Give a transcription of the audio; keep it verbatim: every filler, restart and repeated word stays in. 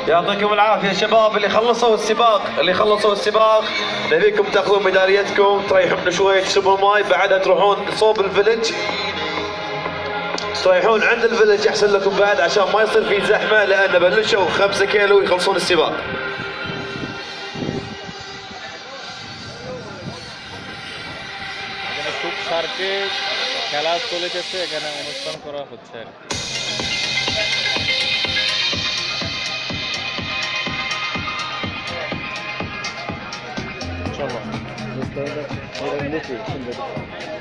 يعطيكم العافيه شباب اللي خلصوا السباق، اللي خلصوا السباق نبيكم تاخذون ميداليتكم، تريحون شوي، تشربون ماي، بعدها تروحون صوب الفيلج، تريحون عند الفيلج احسن لكم بعد عشان ما يصير في زحمه، لان بلشوا خمسة كيلو يخلصون السباق. souq sharq-এ খেলা চলতেছে, এখানে অনুষ্ঠান করা হচ্ছে। চলো